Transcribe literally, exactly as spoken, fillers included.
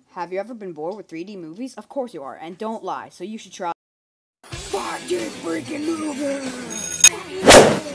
Have you ever been bored with three D movies? Of course you are, and don't lie, so you should try five D freaking movies!